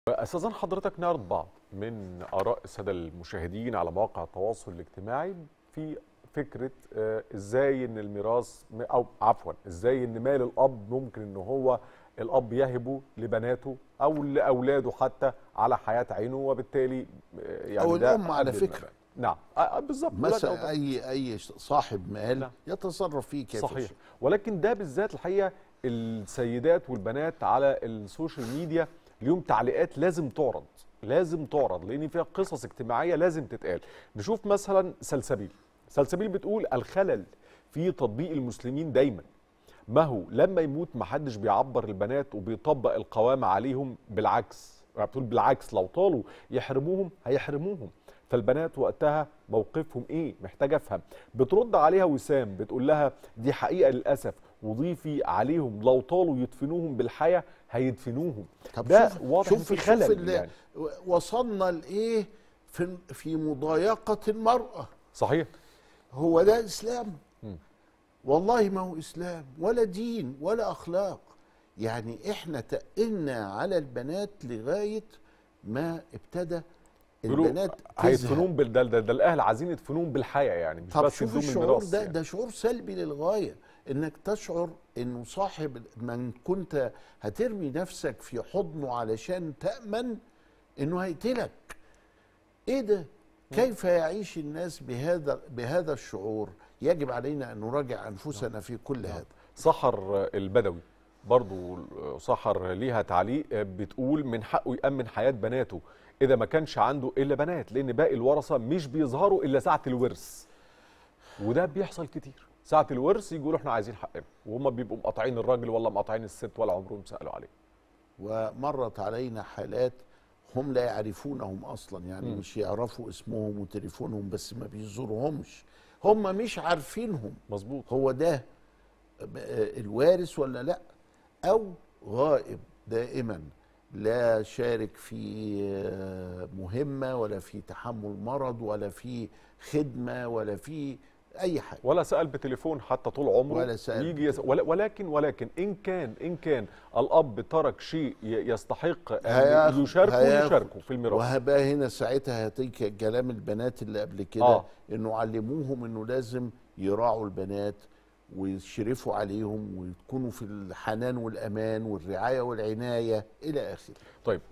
أستاذن حضرتك نعرض بعض من آراء السادة المشاهدين على مواقع التواصل الاجتماعي في فكرة إزاي إن الميراث أو عفوا إزاي إن مال الأب ممكن إن هو الأب يهبه لبناته أو لأولاده حتى على حياة عينه، وبالتالي يعني أو ده الأم على قد فكرة. نعم بالظبط. مثلا أي صاحب مال نعم. يتصرف فيه كيف صحيح. يشاء. ولكن ده بالذات الحقيقة السيدات والبنات على السوشيال ميديا اليوم تعليقات لازم تعرض لان فيها قصص اجتماعيه لازم تتقال. نشوف مثلا سلسبيل بتقول: الخلل في تطبيق المسلمين دايما، ما هو لما يموت محدش بيعبر البنات وبيطبق القوامة عليهم، بالعكس بتقول بالعكس لو طالوا يحرموهم هيحرموهم، فالبنات وقتها موقفهم ايه؟ محتاجه افهم. بترد عليها وسام بتقول لها: دي حقيقه للاسف، وضيفي عليهم لو طالوا يدفنوهم بالحياه هيدفنوهم. طب ده شوف واضح شوف ان في شوف خلل يعني. وصلنا لايه في مضايقه المراه. صحيح. هو ده اسلام؟ والله ما هو اسلام ولا دين ولا اخلاق. يعني احنا تقلنا على البنات لغايه ما ابتدى البنات هيدفنوهم ده الاهل عايزين يدفنوهم بالحياه، يعني مش طب بس شوف يدوم الشعور الميراث ده يعني. ده شعور سلبي للغايه، انك تشعر انه صاحب من كنت هترمي نفسك في حضنه علشان تامن انه هيقتلك. ايه ده؟ كيف يعيش الناس بهذا الشعور؟ يجب علينا ان نراجع انفسنا في كل هذا. سحر البدوي برضو سحر ليها تعليق، بتقول: من حقه يأمن حياة بناته إذا ما كانش عنده إلا بنات، لأن باقي الورثة مش بيظهروا إلا ساعة الورث، وده بيحصل كتير. ساعة الورث يقولوا إحنا عايزين حقنا، وهم بيبقوا مقاطعين الراجل ولا مقاطعين الست ولا عمرهم سألوا عليه. ومرت علينا حالات هم لا يعرفونهم اصلا، يعني مش يعرفوا اسمهم وتليفونهم بس ما بيزورهمش، هم مش عارفينهم. مظبوط. هو ده الوارث ولا لا؟ او غائب دائما، لا شارك في مهمة ولا في تحمل مرض ولا في خدمة ولا في اي حاجة، ولا سأل بتليفون حتى طول عمره، ولا سأل ويجي ولكن إن كان الأب ترك شيء يستحق أن يشاركه في الميراث. وهبقى هنا ساعتها هتيجي كلام البنات اللي قبل كده، انه علموهم انه لازم يراعوا البنات ويشرفوا عليهم ويكونوا في الحنان والأمان والرعاية والعناية إلى آخره. طيب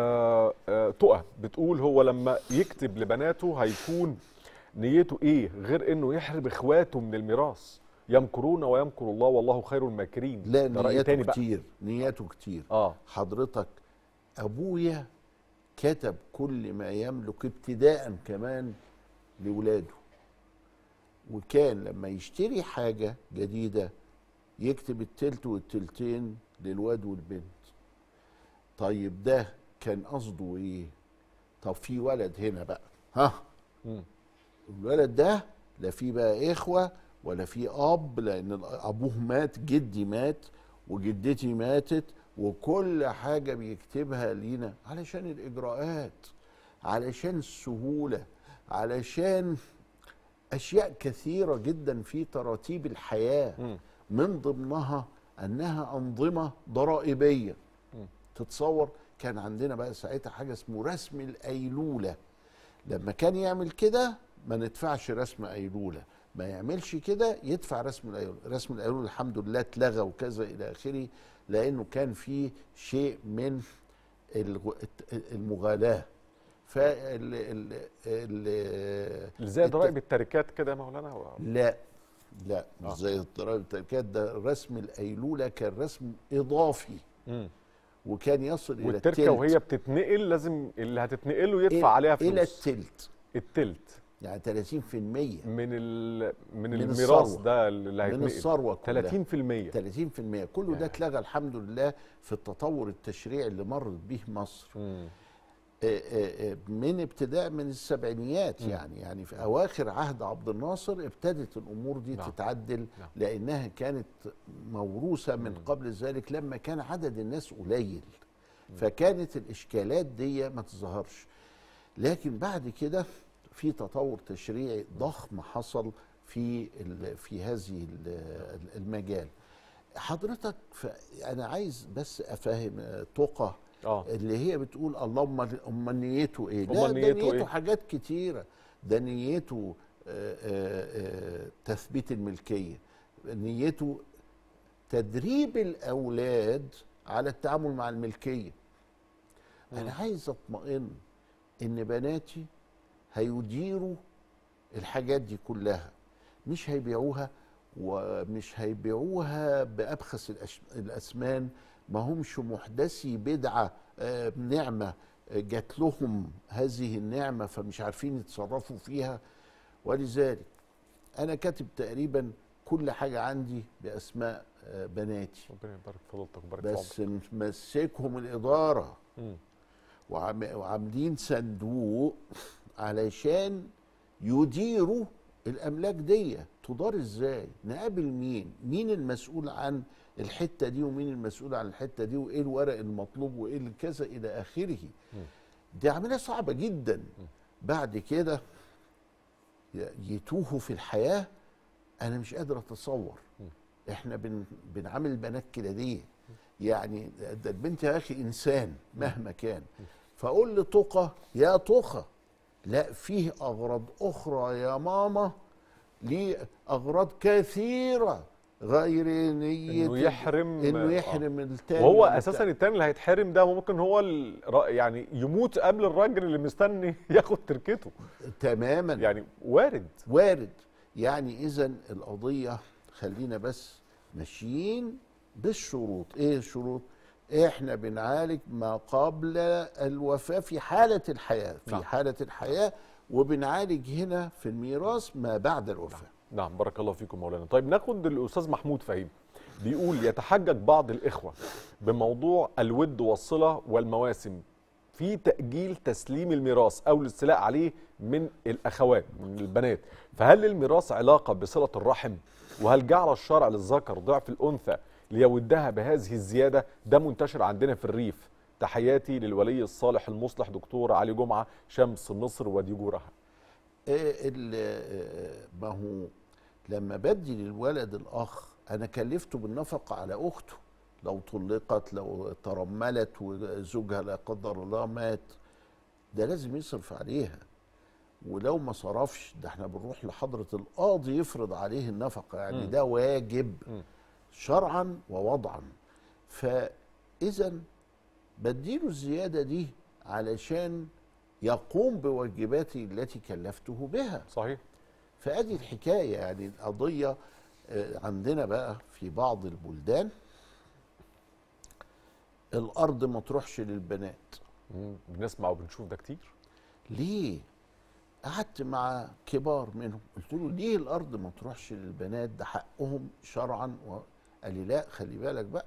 تقى بتقول: هو لما يكتب لبناته هيكون نيته ايه غير انه يحرم اخواته من الميراث؟ يمكرون ويمكر الله والله خير الماكرين. لا، ده رأي تاني بقى. نياته كتير. حضرتك أبويا كتب كل ما يملك ابتداء كمان لولاده، وكان لما يشتري حاجة جديدة يكتب التلت والتلتين للواد والبنت. طيب ده كان قصده ايه؟ طب في ولد هنا بقى، الولد ده لا في بقى اخوة ولا في اب، لان ابوه مات، جدي مات وجدتي ماتت، وكل حاجة بيكتبها لينا علشان الاجراءات، علشان السهولة، علشان أشياء كثيرة جدا في تراتيب الحياة، من ضمنها أنها أنظمة ضرائبية. تتصور كان عندنا بقى ساعتها حاجة اسمه رسم الأيلولة. لما كان يعمل كده ما ندفعش رسم أيلولة، ما يعملش كده يدفع رسم الأيلولة. رسم الأيلولة الحمد لله اتلغى وكذا إلى آخره، لأنه كان فيه شيء من المغالاة. زي ضرائب التركات كده يا مولانا؟ لا مش زي ضرائب التركات. ده رسم الأيلولة كان رسم إضافي، وكان يصل إلى التلت. والتركة وهي بتتنقل لازم اللي هتتنقله يدفع عليها فلوس إلى التلت يعني 30% من الميراث ده اللي هيتنقل، من الثروة كلها 30%. كله ده اتلغى الحمد لله في التطور التشريعي اللي مرت به مصر. من ابتداء من السبعينيات، يعني في اواخر عهد عبد الناصر ابتدت الامور دي تتعدل، لانها كانت موروثه من قبل ذلك لما كان عدد الناس قليل، فكانت الاشكالات دي ما تظهرش. لكن بعد كده في تطور تشريعي ضخم حصل في هذه المجال. حضرتك انا عايز بس افهم تقى اللي هي بتقول اللهم امال نيته ايه؟ لا، أمال ده نيته نيته إيه؟ حاجات كتيره. ده نيته تثبيت الملكيه، نيته تدريب الاولاد على التعامل مع الملكيه. انا عايز اطمئن ان بناتي هيديروا الحاجات دي كلها، مش هيبيعوها، ومش هيبيعوها بأبخس الأثمان، ما همش محدثي بدعة نعمة جات لهم هذه النعمة فمش عارفين يتصرفوا فيها. ولذلك أنا كاتب تقريبا كل حاجة عندي بأسماء بناتي، ربنا يبارك في فضلتك ويبارك في بس عمرك. مسكهم الإدارة وعاملين صندوق علشان يديروا الاملاك دي. تدار ازاي؟ نقابل مين المسؤول عن الحته دي، ومين المسؤول عن الحته دي، وايه الورق المطلوب، وايه الكذا الى اخره. دي عمليه صعبه جدا. بعد كده يتوهوا في الحياه، انا مش قادر اتصور. احنا بنعامل البنات كده ليه؟ يعني ده البنت يا اخي انسان مهما كان. فاقول لتقى يا تقى، لا، فيه اغراض اخرى يا ماما، ليه اغراض كثيره غير نيه انه يحرم التاني. وهو اساسا التاني اللي هيتحرم ده ممكن هو يعني يموت قبل الراجل اللي مستني ياخد تركته. تماما، يعني وارد. يعني اذا القضيه، خلينا بس ماشيين بالشروط. ايه الشروط؟ احنا بنعالج ما قبل الوفاة في حالة الحياة، حالة الحياة، وبنعالج هنا في الميراث ما بعد الوفاة. نعم، بارك الله فيكم مولانا. طيب ناخد الأستاذ محمود فهيم، بيقول يتحجج بعض الإخوة بموضوع الود والصلة والمواسم في تأجيل تسليم الميراث أو الاستيلاء عليه من الأخوات، من البنات، فهل للميراث علاقة بصلة الرحم؟ وهل جعل الشرع للذكر ضعف الأنثى ليودها بهذه الزيادة؟ ده منتشر عندنا في الريف. تحياتي للولي الصالح المصلح دكتور علي جمعة، شمس مصر وديجورها. ما هو لما بدي للولد الأخ، أنا كلفته بالنفقة على أخته لو طلقت، لو ترملت وزوجها لا قدر الله مات، ده لازم يصرف عليها. ولو ما صرفش، ده احنا بنروح لحضرة القاضي يفرض عليه النفقة. يعني ده واجب شرعا ووضعا. فإذا بديله الزيادة دي علشان يقوم بواجباتي التي كلفته بها. صحيح. فأدي الحكاية. يعني القضية عندنا بقى في بعض البلدان الأرض ما تروحش للبنات. بنسمع وبنشوف ده كتير. ليه؟ قعدت مع كبار منهم قلت له ليه الأرض ما تروحش للبنات؟ ده حقهم شرعا. قال لي لا، خلي بالك بقى،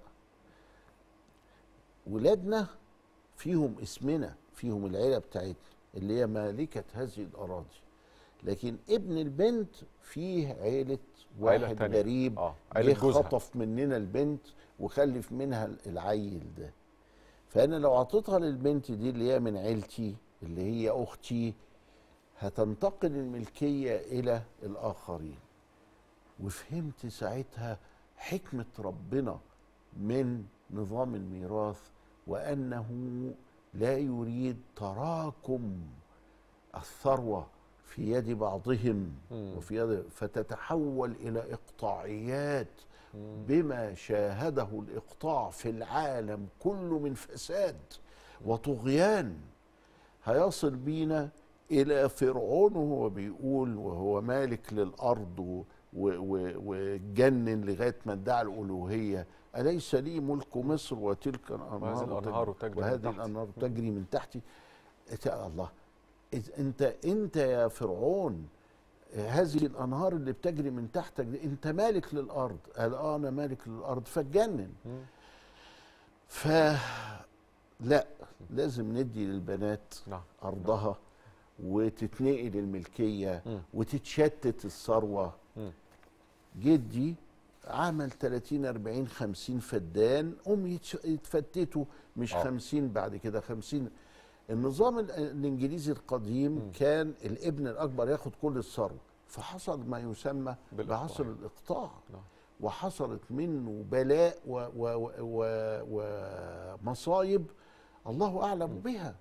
ولادنا فيهم اسمنا، فيهم العيلة بتاعتنا اللي هي مالكة هذه الأراضي، لكن ابن البنت فيه عيلة واحد غريب جه خطف مننا البنت وخلف منها العيل ده. فأنا لو عطيتها للبنت دي اللي هي من عيلتي اللي هي أختي، هتنتقل الملكية إلى الآخرين. وفهمت ساعتها حكمة ربنا من نظام الميراث، وأنه لا يريد تراكم الثروة في يد بعضهم وفي يد، فتتحول إلى إقطاعيات بما شاهده الإقطاع في العالم كله من فساد وطغيان. هيصل بينا إلى فرعون وهو بيقول وهو مالك للأرض وجنن لغاية ما ادعى الألوهية: أليس لي ملك مصر وتلك الأنهار وهذه الأنهار تجري من تحتي. الله، أنت يا فرعون هذه الأنهار اللي بتجري من تحتك دي أنت مالك للأرض. قال أنا مالك للأرض، فاتجنن. لا، لازم ندي للبنات أرضها وتتنقل الملكية وتتشتت الثروة. جدي عمل 30 40 50 فدان يتفتتوا، مش 50 بعد كده 50. النظام الانجليزي القديم كان الابن الاكبر ياخد كل الثروه، فحصل ما يسمى بعصر الاقطاع، وحصلت منه بلاء ومصايب الله أعلم بها.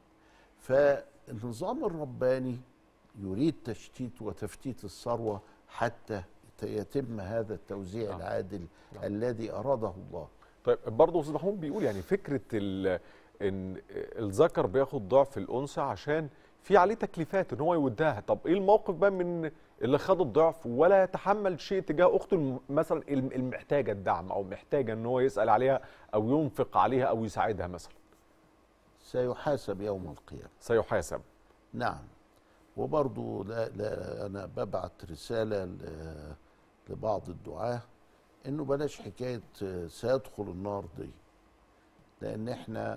فالنظام الرباني يريد تشتيت وتفتيت الثروة حتى يتم هذا التوزيع العادل الذي أراده الله. طيب برضه أستاذ محمود بيقول يعني فكرة إن الذكر بياخد ضعف الأنثى عشان في عليه تكليفات إن هو يودها. طب إيه الموقف بقى من اللي خد الضعف ولا يتحمل شيء تجاه أخته مثلا المحتاجة الدعم أو محتاجة إن هو يسأل عليها أو ينفق عليها أو يساعدها مثلا؟ سيحاسب يوم القيامة. سيحاسب. نعم. وبرضو لا أنا ببعت رسالة لبعض الدعاة إنه بلاش حكاية سيدخل النار دي، لأن إحنا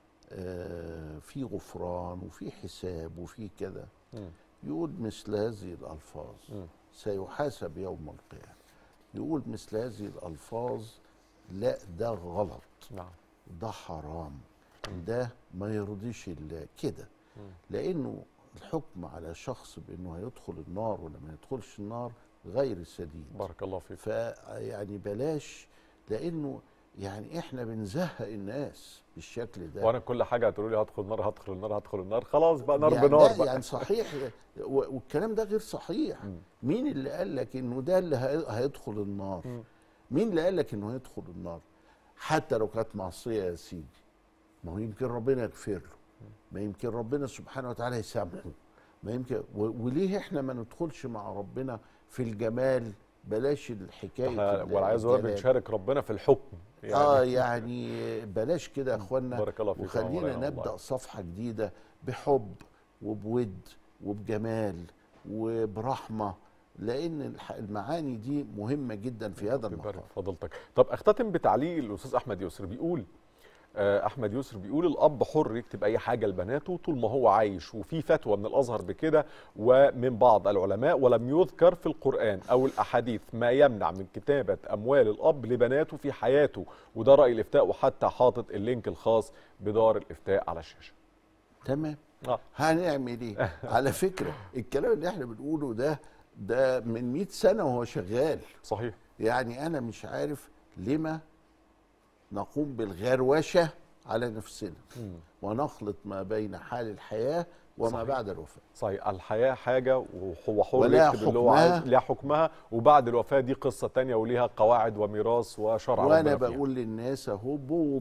في غفران وفي حساب وفي كده. يقول مثل هذه الألفاظ سيحاسب يوم القيامة، يقول مثل هذه الألفاظ لا ده غلط، ده حرام، ده ما يرضيش الله كده. لأنه الحكم على شخص بأنه هيدخل النار ولا ما يدخلش النار غير سديد. بارك الله فيك. فيعني بلاش، لأنه يعني احنا بنزهق الناس بالشكل ده. وانا كل حاجه هتقولوا لي هدخل النار هدخل النار هدخل النار، خلاص بقى نار يعني بنار بقى. يعني صحيح والكلام ده غير صحيح. مين اللي قال لك انه ده اللي هيدخل النار؟ مين اللي قال لك انه هيدخل النار؟ حتى لو كانت معصيه يا سيدي، ما هو يمكن ربنا يغفر له، ما يمكن ربنا سبحانه وتعالى يسامحه، ما يمكن. وليه احنا ما ندخلش مع ربنا في الجمال؟ بلاش الحكايه ولا عايز اقول بنشارك ربنا في الحكم يعني. يعني بلاش كده يا اخوانا. بارك الله فيك. وخلينا نبدا صفحه جديده بحب وبود وبجمال وبرحمه، لان المعاني دي مهمه جدا في هذا المقام. فضلتك. طب اختتم بتعليق الاستاذ احمد يسر. بيقول احمد يسر بيقول الاب حر يكتب اي حاجه لبناته طول ما هو عايش، وفي فتوى من الازهر بكده ومن بعض العلماء، ولم يذكر في القران او الاحاديث ما يمنع من كتابه اموال الاب لبناته في حياته، وده راي الافتاء، وحتى حاطط اللينك الخاص بدار الافتاء على الشاشه. تمام. هنعمل ايه؟ على فكره الكلام اللي احنا بنقوله ده من 100 سنه وهو شغال. صحيح. يعني انا مش عارف لما نقوم بالغروشه على نفسنا ونخلط ما بين حال الحياه وما صحيح. بعد الوفاه. صحيح. الحياه حاجه وهو حر يكتب اللي هو عايز، ليها حكمها، وبعد الوفاه دي قصه ثانيه وليها قواعد وميراث وشرع. وانا بقول للناس اهو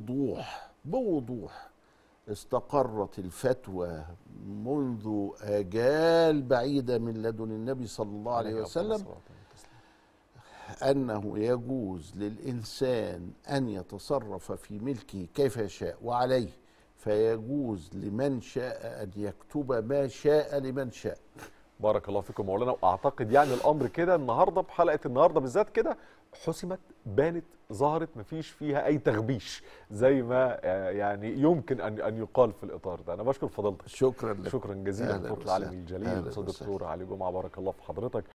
بوضوح استقرت الفتوى منذ آجال بعيدة من لدن النبي صلى الله عليه وسلم أنه يجوز للإنسان أن يتصرف في ملكه كيف يشاء وعليه، فيجوز لمن شاء أن يكتب ما شاء لمن شاء. بارك الله فيكم مولانا. واعتقد يعني الامر كده النهارده بحلقه النهارده بالذات كده حسمت، بانت، ظهرت، مفيش فيها اي تغبيش زي ما يعني يمكن ان يقال في الاطار ده. انا بشكر فضيلتك. شكرا لك. شكرا جزيلا. دكتور العالم الجليل الاستاذ الدكتور علي جمعه، بارك الله في حضرتك.